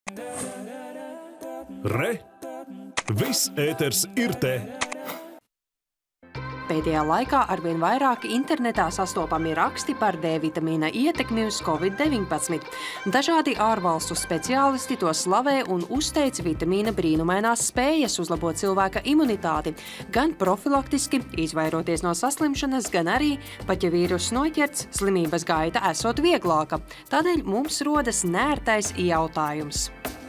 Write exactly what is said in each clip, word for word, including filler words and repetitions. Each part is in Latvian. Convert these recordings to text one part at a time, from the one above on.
Re! Viss ēters ir te! Pēdējā laikā arvien vairāk internetā sastopami raksti par D vitamīna ietekmi uz covid deviņpadsmit. Dažādi ārvalstu speciālisti to slavē un uzteic vitamīna brīnumainās spējas uzlabot cilvēka imunitāti, gan profilaktiski, izvairoties no saslimšanas, gan arī, pat ja vīruss noķerts, slimības gaita esot vieglāka. Tādēļ mums rodas nērtais jautājums.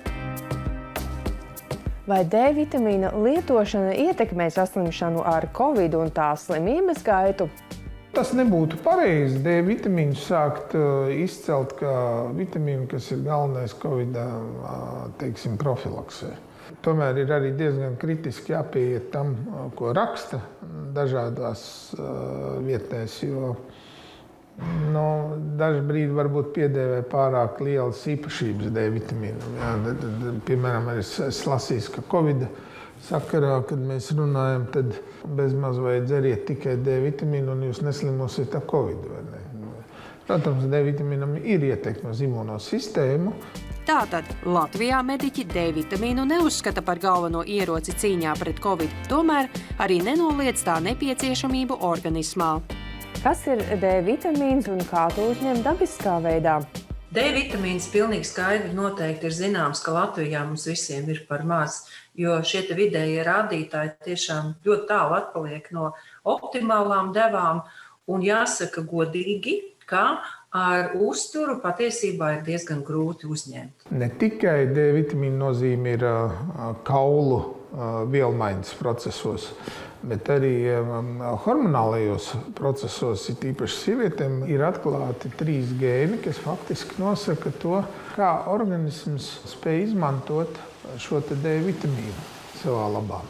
Vai D vitamīna lietošana ietekmē saslimšanu ar covid un tā slimības gaitu? Tas nebūtu pareizi D vitamīnu sākt izcelt kā vitamīnu, kas ir galvenais covid, teiksim, profilaksē. Tomēr ir arī diezgan kritiski jāpieiet tam, ko raksta dažādās vietnēs, jo nu, daži brīdi varbūt piedēvē pārāk lielas īpašības D vitamīnam. Jā, piemēram, es lasīju, ka covid sakarā, kad mēs runājam, tad bezmaz vai dzeriet tikai D vitamīnu un jūs neslimosiet ar covid. Vai ne? Protams, D vitamīnam ir ietekme uz imūnosistēmu. Tātad Latvijā mediķi D vitamīnu neuzskata par galveno ieroci cīņā pret covid, tomēr arī nenoliedz tā nepieciešamību organismā. Kas ir D vitamīns un kā to uzņemt dabiskā veidā? D vitamīns pilnīgi skaidri noteikti ir zināms, ka Latvijā mums visiem ir par maz, jo šie te vidējie rādītāji tiešām ļoti tālu atpaliek no optimālām devām, un jāsaka godīgi, ka ar uzturu patiesībā ir diezgan grūti uzņemt. Ne tikai D vitamīna nozīme ir kaulu vielmaiņas procesos, bet arī hormonālajos procesos, it īpaši sievietēm, ir atklāti trīs gēni, kas faktiski nosaka to, kā organisms spēj izmantot šo te D vitamīnu savā labā.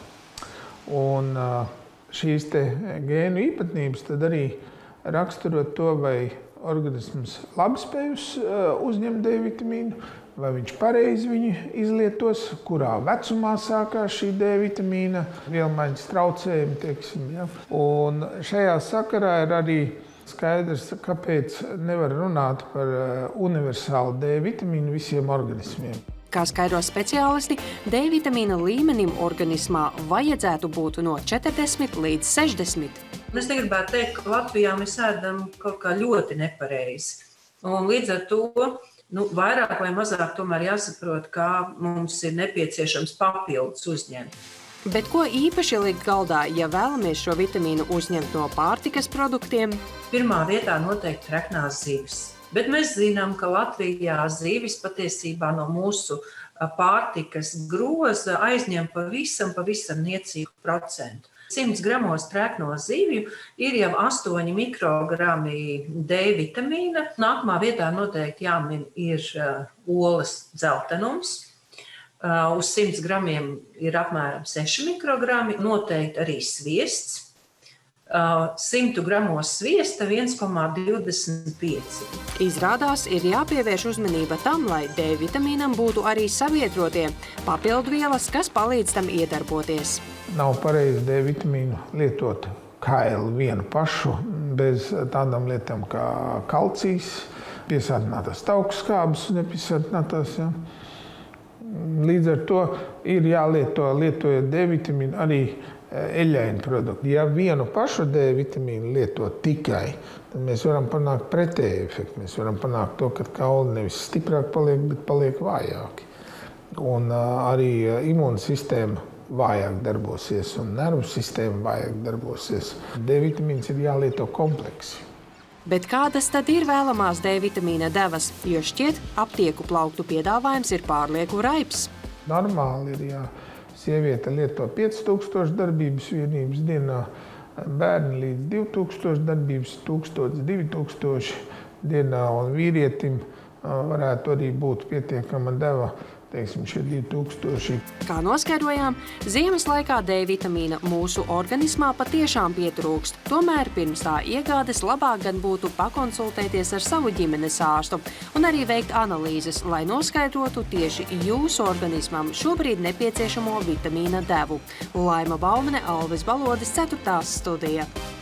Un šīs te gēnu īpatnības tad arī raksturot to, vai organisms labi spēj uzņemt D vitamīnu, vai viņš pareizi viņu izlietos, kurā vecumā sākās šī D vitamīna vielmaiņas traucējumi, teiksim, ja. Un šajā sakarā ir arī skaidrs, kāpēc nevar runāt par universālu D vitamīnu visiem organismiem. Kā skaidro speciālisti, D vitamīna līmenim organismā vajadzētu būt no četrdesmit līdz sešdesmit. Es negribētu teikt, ka Latvijā mēs ēdam kaut kā ļoti nepareizi. Un līdz ar to nu, vairāk vai mazāk tomēr jāsaprot, kā mums ir nepieciešams papildus uzņemt. Bet ko īpaši likt galdā, ja vēlamies šo vitamīnu uzņemt no pārtikas produktiem? Pirmā vietā noteikti treknās zivis. Bet mēs zinām, ka Latvijā zivis patiesībā no mūsu pārtikas groza aizņem pavisam, pavisam niecīgu procentu. simts gramos trekno zivju ir jau astoņi mikrogrami D vitamīna. Nākamā vietā noteikti jāmin ir olas dzeltenums. Uz simts gramiem ir apmēram seši mikrogrami. Noteikti arī sviests. simts gramos sviesta viens komā divdesmit pieci. Izrādās, ir jāpievērš uzmanība tam, lai D vitamīnam būtu arī savietotie papildvielas, kas palīdz tam iedarboties. Nav pareizi D vitamīnu lietot kaili vienu pašu, bez tādām lietām kā kalcijs, piesātinātās tauku skābes un nepiesātinātās. Ja. Līdz ar to ir jālieto, lietojot D vitamīnu arī eļļaini produkti. Ja vienu pašu D vitamīnu lieto tikai, tad mēs varam panākt pretēju efektu. Mēs varam panākt to, ka kauli nevis stiprāk paliek, bet paliek vājāki. Un arī imūnsistēma vājāk darbosies un nervu sistēma vājāk darbosies. D vitamīns ir jālieto kompleksi. Bet kādas tad ir vēlamās D vitamīna devas, jo šķiet aptieku plauktu piedāvājums ir pārlieku raips? Normāli ir, jā. Sieviete lieto pieci tūkstoši darbības vienības dienā, bērni līdz divi tūkstoši darbības, tūkstotis, divi tūkstoši dienā, un vīrietim varētu arī būt pietiekama deva, teiksim, šie divi tūkstoši. Kā noskaidrojām, ziemas laikā D vitamīna mūsu organismā patiešām pietrūkst. Tomēr pirms tā iegādes labāk gan būtu pakonsultēties ar savu ģimenes ārstu un arī veikt analīzes, lai noskaidrotu tieši jūsu organismam šobrīd nepieciešamo vitamīna devu. Laima Baumane, Alvis Balodis, ceturtās studija.